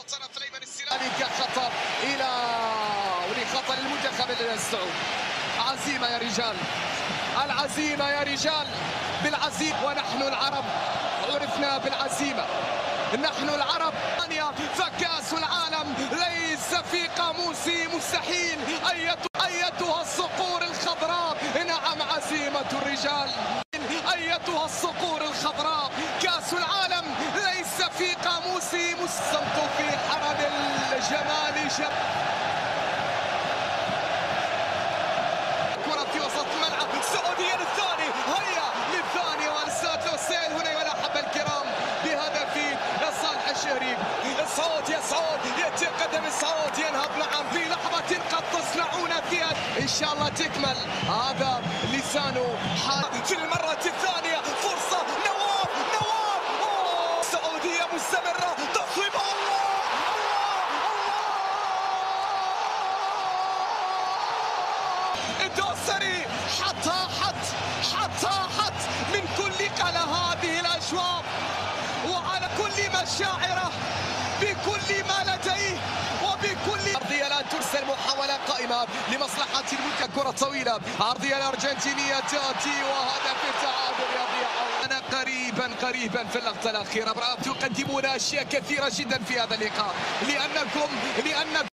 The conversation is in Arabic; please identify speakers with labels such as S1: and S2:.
S1: طرف الايمن السلالي كخطر الى ولخطر المنتخب السعودي. عزيمه يا رجال، العزيمه يا رجال، بالعزيمه. ونحن العرب عرفنا بالعزيمه، نحن العرب. فكاس العالم ليس في قاموسي مستحيل. ايتها الصقور الخضراء، نعم عزيمه الرجال. ايتها الصقور الخضراء، كاس العالم ليس في قاموسي. الصمت في حرم الجمال. كرة في وسط الملعب، السعودية للثاني، هيا للثاني وارسال لوسيل هنا يلاحظ الكرام بهدف لصالح الشهري. الصوت يصعد، يأتي قدم الصوت ينهض. نعم في لحظة قد تصنعون فيها إن شاء الله تكمل. هذا لسانه في المرة الثانية. فرصة نواف، السعودية مستمرة. تصويب، الدوسري حط من كل قلى هذه الأشواط وعلى كل مشاعره بكل ما لديه وبكل أرضية. لا ترسل محاولة قائمة لمصلحة المنتخب. كرة طويلة عرضية الأرجنتينية تأتي وهدف التعادل يضيع. أنا قريبا في اللقطة الأخيرة. تقدمون أشياء كثيرة جدا في هذا اللقاء لأنكم